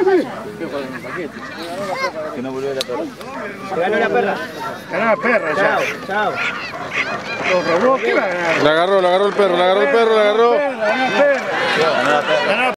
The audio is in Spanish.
Que no volvió la perra. Ganó la perra. Ganó la perra ya. Chao. Lo robó, ¿qué va a ganar? La agarró el perro, la agarró el perro, la agarró. Ganó la perra.